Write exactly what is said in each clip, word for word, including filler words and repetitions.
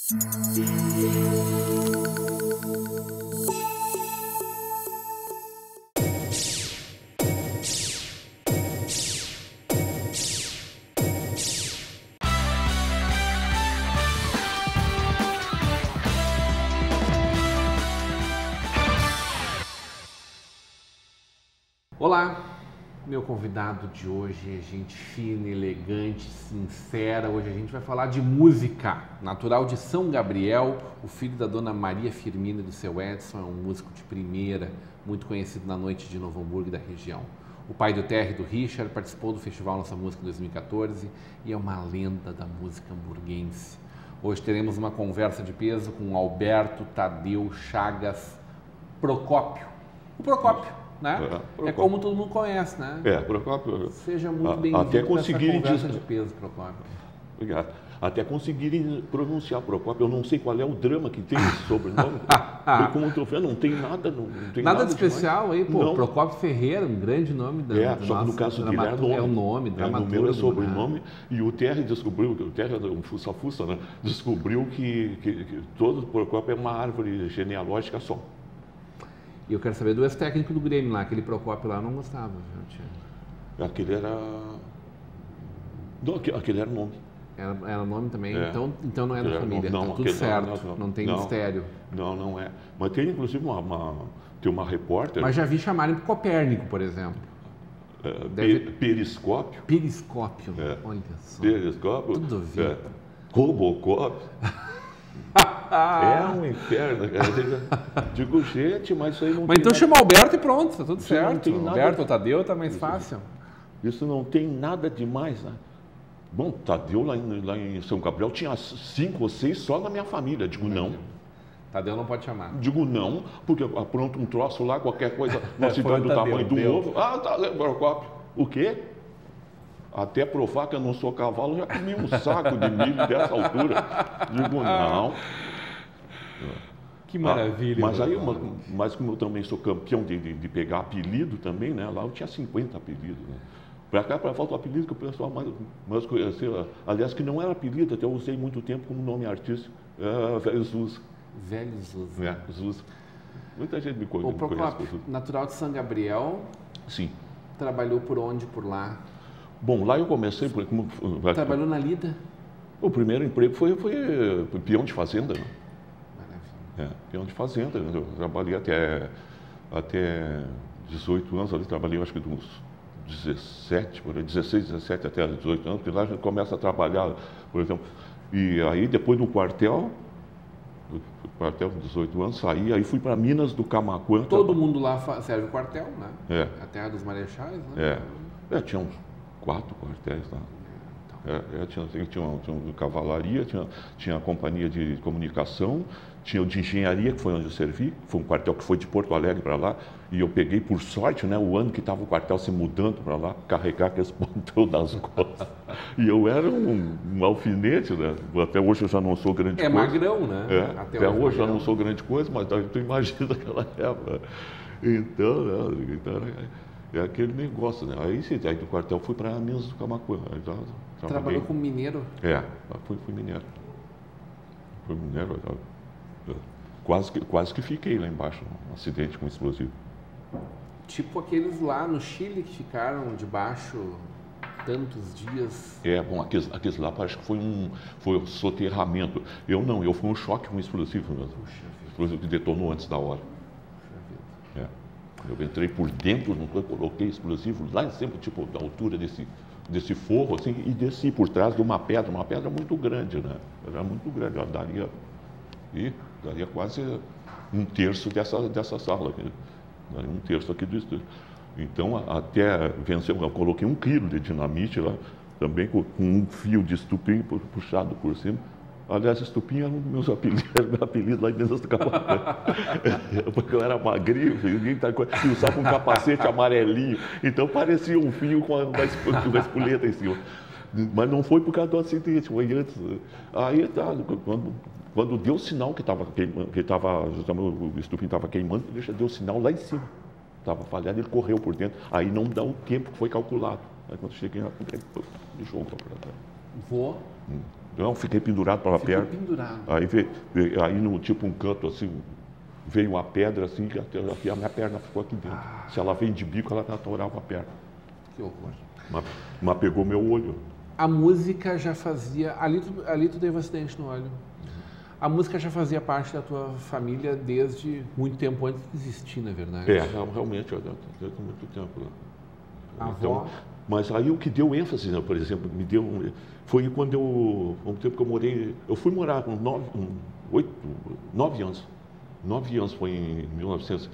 Olá, meu convidado de hoje é gente fina, elegante, sincera. Hoje a gente vai falar de música. Natural de São Gabriel, o filho da dona Maria Firmina e do seu Edson, é um músico de primeira, muito conhecido na noite de Novo Hamburgo e da região. O pai do Terry e do Richard participou do Festival Nossa Música em dois mil e quatorze e é uma lenda da música hamburguense. Hoje teremos uma conversa de peso com Alberto Tadeu Chagas Procópio. O Procópio. Né? É, é como todo mundo conhece, né? É, Procópio. Seja muito bem-vindo até conseguirem conversa de peso, Procópio. Obrigado. Até conseguirem pronunciar Procópio. Eu não sei qual é o drama que tem esse sobrenome. Como tu vê, não tem nada, não, não tem nada, nada de especial demais. aí, pô. Não. Procópio Ferreira, um grande nome da É, só que no caso dele é nome. É o nome, dramaturgo. É, o meu é sobrenome. Né? E o Terry descobriu, o Terry é um fuça-fuça, né? Descobriu que, que, que todo Procópio é uma árvore genealógica só. E eu quero saber do ex-técnico do Grêmio lá, aquele Procópio lá, eu não gostava, gente. Aquele era... Não, aquele era nome. Era, era nome também? É. Então, então não é da família, não, tá tudo certo, não, não, não tem não, mistério. Não, não é. Mas tem inclusive uma, uma, tem uma repórter... Mas já vi chamarem de Copérnico, por exemplo. É, Deve... Periscópio. Periscópio, é. Olha só. Periscópio. Tudo a ver. É. Robocop. É um inferno, cara. Digo, gente, mas isso aí não mas tem então nada... chama o Alberto e pronto, tá tudo isso certo. Não tem nada... Alberto ou Tadeu tá mais fácil. Isso não tem nada demais, né? Bom, Tadeu lá em, lá em São Gabriel tinha cinco ou seis só na minha família. Digo, não. Tadeu não pode chamar. Digo, não, porque apronta um troço lá, qualquer coisa, uma É, cidade do Tadeu, tamanho do Deus. ovo. Ah, tá, Procópio. O quê? Até provar que eu não sou cavalo, já comi um saco de milho dessa altura. Digo, não. Que maravilha. Ah, mas aí, uma, mas como eu também sou campeão de, de, de pegar apelido também, né? Lá eu tinha cinquenta apelidos, né? Para cá, para falta o apelido que o pessoal mais, mais conheceu. Aliás, que não era apelido, até eu usei muito tempo como nome artístico. É, Velho Zuz. Velho Zuz. É, Zuz. Muita gente me conhece. O Procópio, natural de São Gabriel. Sim. Trabalhou por onde, por lá? Bom, lá eu comecei... Por, como, Trabalhou na Lida? O primeiro emprego foi, foi, foi peão de fazenda. Né? Maravilha. É, peão de fazenda. Eu trabalhei até, até dezoito anos ali, trabalhei acho que de uns dezessete, por aí, dezesseis, dezessete até dezoito anos, porque lá a gente começa a trabalhar, por exemplo. E aí depois do quartel, do quartel com dezoito anos, saí, aí fui para Minas do Camaquã. Todo mundo lá serve o quartel, né? É. A terra dos marechais, né? É, é tinha uns quatro quartéis lá. É, é, tinha, tinha, uma, tinha uma cavalaria, tinha, tinha a companhia de comunicação, tinha o de engenharia, que foi onde eu servi, foi um quartel que foi de Porto Alegre para lá, e eu peguei, por sorte, né, o ano que estava o quartel se mudando para lá, carregar aqueles pontão das costas. E eu era um, um alfinete, né? Até hoje eu já não sou grande é coisa. É magrão, né? É, até, até hoje eu já não sou grande coisa, mas tu imagina aquela época. Então, né, então é, é aquele negócio, né? Aí, aí do quartel fui para Minas do Camaquã. Aí, já, trabalhou como mineiro? É, fui, fui mineiro. Fui mineiro, já, quase, que, quase que fiquei lá embaixo, um acidente com explosivo. Tipo aqueles lá no Chile que ficaram debaixo tantos dias. É, bom, aqueles, aqueles lá parece que foi um, foi um soterramento. Eu não, eu fui um choque com explosivo mesmo. Puxa, explosivo que detonou antes da hora. Puxa, é. Eu entrei por dentro, não coloquei explosivo lá em cima, tipo, da altura desse, desse forro, assim, e desci por trás de uma pedra, uma pedra muito grande, né? Era muito grande, ela daria, e daria quase um terço dessa, dessa sala aqui, daria um terço aqui do estúdio. Então, até vencer, eu coloquei um quilo de dinamite lá, também com, com um fio de estupim puxado por cima. Aliás, estupim era um dos meus apelidos, era meu apelido lá em Minas do Camaquã. Porque eu era magrinho, e usava um capacete amarelinho, então parecia um fio com uma espoleta em cima. Mas não foi por causa do acidente, foi antes. Aí, tá, quando, quando deu o sinal que estava queimando, que tava, o estupim estava queimando, ele deu o sinal lá em cima. Estava falhado, ele correu por dentro. Aí não dá o tempo que foi calculado. Aí quando cheguei lá, ele jogou para trás. Voou? Hum. Não, fiquei pendurado pela Ficou perna. pendurado. Aí, veio, veio- aí no tipo um canto assim, veio uma pedra assim, que até, até a minha perna ficou aqui dentro. Ah. Se ela vem de bico, ela atorava a perna. Que horror. Mas, mas pegou meu olho. A música já fazia... Ali tu, ali tu teve um acidente no olho. A música já fazia parte da tua família desde muito tempo antes de existir, na verdade. É, realmente, desde muito tempo. Né? A Então, avó... mas aí o que deu ênfase, né, por exemplo, me deu um, foi quando eu, um tempo que eu morei, eu fui morar com nove, um, oito, nove anos. Nove anos foi em mil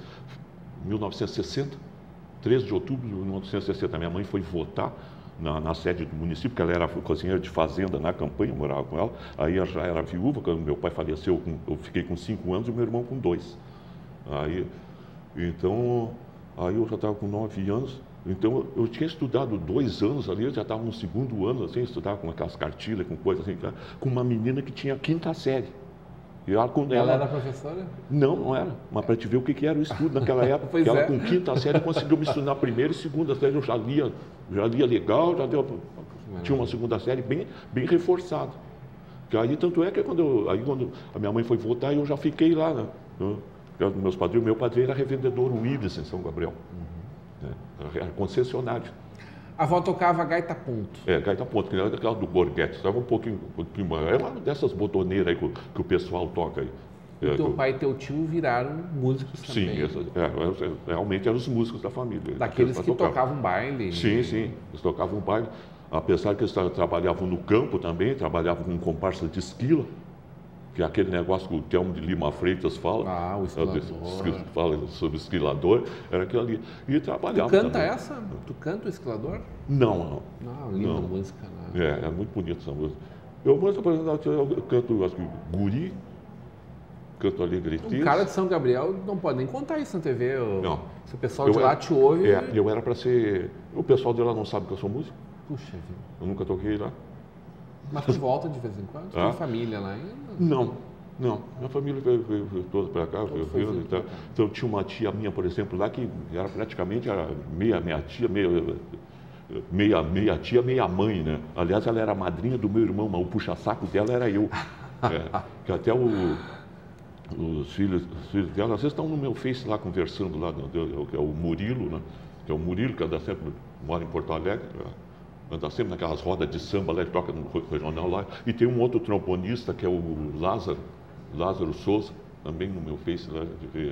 e novecentos e sessenta, treze de outubro de mil novecentos e sessenta. Minha mãe foi votar na, na sede do município, porque ela era cozinheira de fazenda na campanha, eu morava com ela. Aí ela já era viúva, quando meu pai faleceu, eu fiquei com cinco anos e meu irmão com dois. Aí, então, aí eu já estava com nove anos. Então, eu tinha estudado dois anos ali, eu já estava no segundo ano, assim, estudava com aquelas cartilhas, com coisas assim, com uma menina que tinha quinta série. E ela, quando Ela ela era professora? Não, não era. Mas para te ver o que, que era o estudo naquela época. Pois ela é. com quinta série conseguiu me estudar na primeira e segunda série, eu já lia, já lia legal, já deu, tinha uma segunda série bem, bem reforçada. Que aí, tanto é que quando, eu, aí, quando a minha mãe foi voltar, eu já fiquei lá, né? Eu, meus padrinhos, meu padrinho era revendedor Willis em São Gabriel. Uhum. É, era concessionário. A avó tocava gaita ponto. É, gaita ponto, que era daquela do Borghetti, estava um pouquinho, um pouquinho mais. É uma dessas botoneiras aí que, o- que o pessoal toca aí. E É, teu que- pai e teu tio viraram músicos Sim, também. essa, é, é, realmente eram os músicos da família. Daqueles Eles que tocavam. tocavam baile. Sim, sim, eles tocavam baile. Apesar que eles tra- trabalhavam no campo também, trabalhavam com comparsa de esquila, que é aquele negócio que o Telmo de Lima Freitas fala. Ah, o esquilador. esqui- Fala sobre esquilador, era aquilo ali. E Tu trabalhava canta também. essa? Tu canta o esquilador? Não, não. Não, linda Não. música, né? É, é muito bonita essa música. Eu, mas, por exemplo, eu canto, acho que, Guri, canto Alegretes. Um cara de São Gabriel não pode nem contar isso na T V. ou- Não. Se o pessoal Eu de lá era- te ouve... É, eu era para ser... O pessoal de lá não sabe que eu sou músico. Puxa vida. Eu nunca toquei lá. Mas tu volta de vez em quando? Tu Ah? tem família lá ainda? Não, não. Minha família veio, veio- veio toda para cá, veio, foi veio, vindo então, pra cá. então tinha uma tia minha, por exemplo, lá que era praticamente era meia minha tia, meia, meia, meia tia, meia mãe, né? Aliás, ela era a madrinha do meu irmão, mas o puxa-saco dela era eu. É, que até o, os, filhos, os filhos dela, às vezes estão no meu Face lá conversando lá, né, que é o Murilo, né? Que é o Murilo, que anda sempre, mora em Porto Alegre, né? Anda sempre naquelas rodas de samba lá, ele toca no regional lá. E tem um outro trombonista, que é o Lázaro, Lázaro Souza, também no meu Face lá,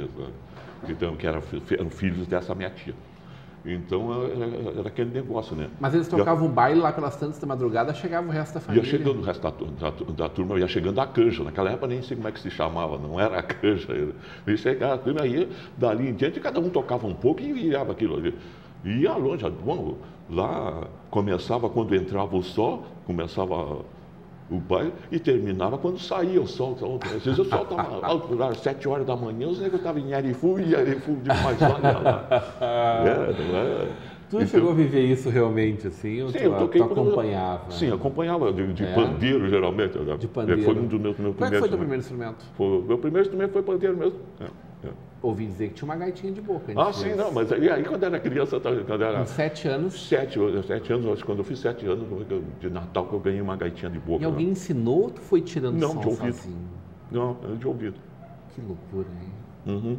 que, então, que era, eram filhos dessa minha tia. Então, era, era aquele negócio, né? Mas eles tocavam baile lá pelas tantas da madrugada, chegava o resto da Ia família. chegando o resto da, tu- da, tu- da turma, ia chegando a canja. Naquela época nem sei como é que se chamava, não era a canja. Ia chegava a turma, aí dali em diante, cada um tocava um pouco e virava aquilo ali. E ia longe, bom, lá começava quando entrava o sol, começava o baile e terminava quando saía o sol. Então, às vezes o sol estava alto, às sete horas da manhã, os negros estavam em Arifu e Arifu demais, olha lá. Era, não era? Tu Então- chegou a viver isso realmente, assim? Ou Sim, tu, eu toquei tu quando- acompanhava? Sim, acompanhava de, de É? pandeiro, geralmente. né? De pandeiro. Foi um dos meus, meus Qual é que foi teu primeiros primeiro instrumentos. instrumento? Foi- meu primeiro instrumento foi pandeiro mesmo. É, é. Ouvi dizer que tinha uma gaitinha de boca. a gente Ah, sim, fez. não, mas aí, aí quando era criança, tá, quando era Com sete anos, sete, sete anos, acho que quando eu fiz sete anos, foi que eu- de Natal, que eu ganhei uma gaitinha de boca. e alguém né? ensinou ou tu foi tirando Não, som de ouvido. sozinho? Não, era de ouvido. Que loucura, hein? Uhum.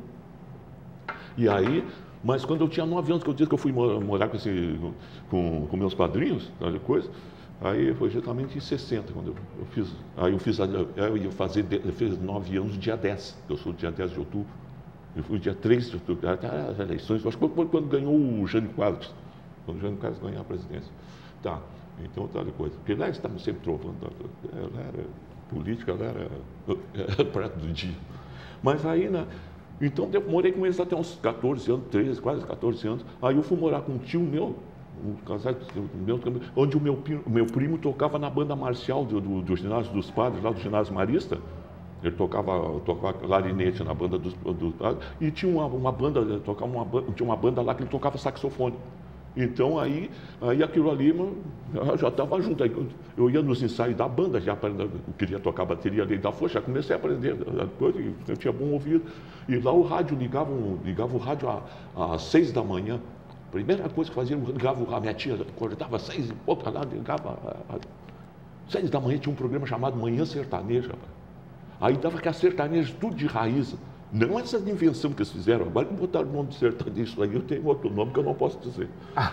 E aí, mas quando eu tinha nove anos, que eu disse que eu fui mo- morar com, esse, com, com meus padrinhos, tal coisa, aí foi justamente em sessenta, quando eu, eu fiz. Aí eu fiz, a- eu ia fazer, de- eu fiz nove anos dia dez, eu sou dia dez de outubro. Eu fui dia três de outubro, até as eleições, acho que foi quando ganhou o Jânio Quadros, quando o Jânio Quadros ganhou a presidência. Tá, então tal coisa. Porque lá eles estavam sempre trovando, ela era política, ela era, era prato do dia. Mas aí, né? Então eu morei com eles até uns quatorze anos, treze, quase quatorze anos. Aí eu fui morar com um tio meu, um casal meu, onde o meu, pi- o meu primo tocava na banda marcial do, do, do ginásio dos padres, lá do ginásio marista. Ele tocava, tocava clarinete na banda dos, dos padres. E tinha uma, uma banda, tocava uma, ban- tinha uma banda lá que ele tocava saxofone. Então aí, aí aquilo ali mano, já- já estava junto. Aí eu- eu ia nos ensaios da banda, já aprendendo, eu queria tocar bateria ali da força, já comecei a aprender. Depois eu tinha bom ouvido. E lá o rádio ligava, um- ligava o rádio à- às seis da manhã. Primeira coisa que fazia, ligava o rádio, minha tia acordava às seis e pouco, lá ligava. a- a- Seis da manhã tinha um programa chamado Manhã Sertaneja, rapaz. Aí dava aquelas sertanejas tudo de raiz. Não essa invenção que eles fizeram, agora que botaram o nome de sertanejo, isso aí eu tenho outro nome que eu não posso dizer.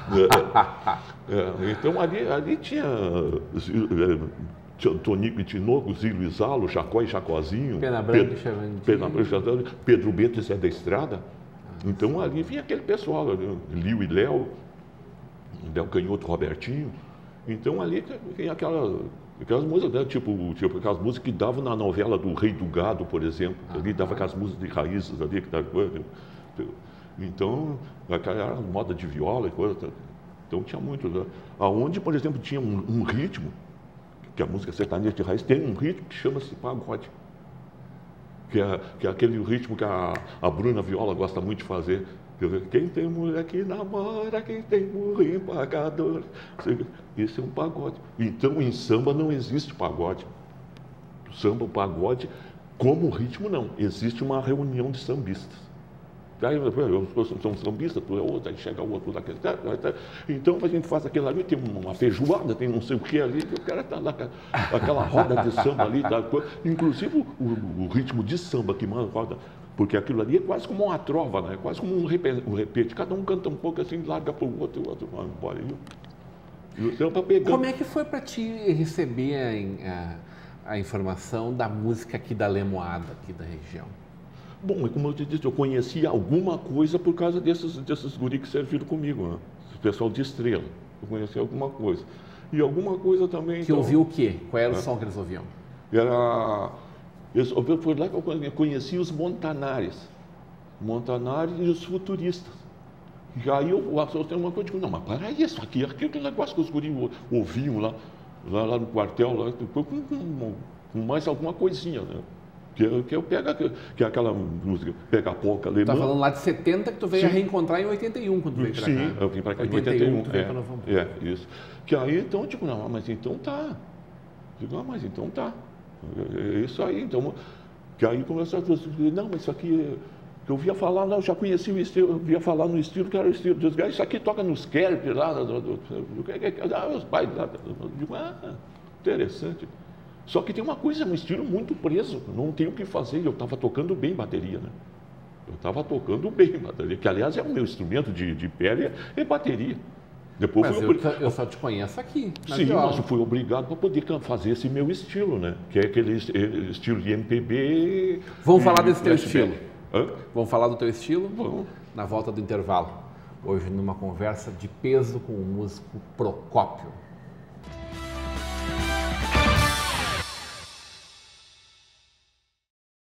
é, é, então ali, ali tinha, tinha Tonico e Tinoco, Zilo e Zalo, Chacó e Chacozinho, Pena Branca, Pedro, Pena Branca, Pedro Bento e Zé da Estrada. Então ali vinha aquele pessoal, Lio e Léo, Léo Canhoto, Robertinho. Então ali vinha aquela... Aquelas músicas, né? tipo, tipo aquelas músicas que davam na novela do Rei do Gado, por exemplo. Ah, ali dava aquelas músicas de raízes ali. Que dava, então, aquela moda de viola e coisa. Então tinha muito. Né? Aonde, por exemplo, tinha um, um ritmo, que a música sertaneja de raiz tem um ritmo que chama-se pagode. Que é, que é aquele ritmo que a, a Bruna Viola gosta muito de fazer. Quem tem mulher que namora, quem tem burro pagador. Esse é um pagode. Então, em samba não existe pagode. Samba, pagode, como ritmo, não. Existe uma reunião de sambistas. Aí, eu sou um sambista, tu é outro, aí chega o outro daquele. Então, a gente faz aquilo ali, tem uma feijoada, tem não sei o que ali, o cara está lá, aquela roda de samba ali. Tá, inclusive, o, o ritmo de samba que manda roda. Porque aquilo ali é quase como uma trova, né? É quase como um repete, um repete. Cada um canta um pouco assim, larga para o outro, o outro vai embora. E o samba pegando. Como é que foi para ti receber a, a, a informação da música aqui da Lemoada, aqui da região? Bom, como eu te disse, eu conhecia alguma coisa por causa desses, desses guris que serviram comigo, né? O pessoal de Estrela. Eu conhecia alguma coisa. E alguma coisa também... Que então, ouviu o quê? Qual era é? o som que eles ouviam? Era... Foi lá que eu conheci os Montanares, Montanares e os Futuristas. E aí eu, eu tenho uma coisa, eu digo, não, mas para isso aqui, aquele negócio que os guris ouviam lá, lá, lá no quartel, lá, com, com, com mais alguma coisinha, né? Que, que eu pego, que é aquela música, pega a polca alemã. Tá falando lá de setenta que tu veio Sim. a reencontrar em oitenta e um, quando tu veio para cá. Sim, eu vim para cá em oitenta e um. Tu veio é, para Novo é, isso. Que aí, então, tipo, não, mas então tá. Digo, não, mas então tá. É isso aí, então, que aí começou a dizer, não, mas isso aqui, eu via falar, não, eu já conheci o estilo, eu via falar no estilo que era o estilo dos gays, isso aqui toca nos Kerp lá, os bailes lá, eu digo, ah, interessante. Só que tem uma coisa, um estilo muito preso, não tenho o que fazer, eu estava tocando bem bateria, né? Eu estava tocando bem bateria, que aliás é o meu instrumento de, de pele, é bateria. Depois mas eu, obrig... eu só te conheço aqui. Sim, viola. Mas eu fui obrigado para poder fazer esse meu estilo, né? Que é aquele estilo de M P B. Vamos falar desse teu estilo. Hã? Vamos falar do teu estilo? Vamos. Na volta do intervalo. Hoje, numa conversa de peso com o músico Procópio.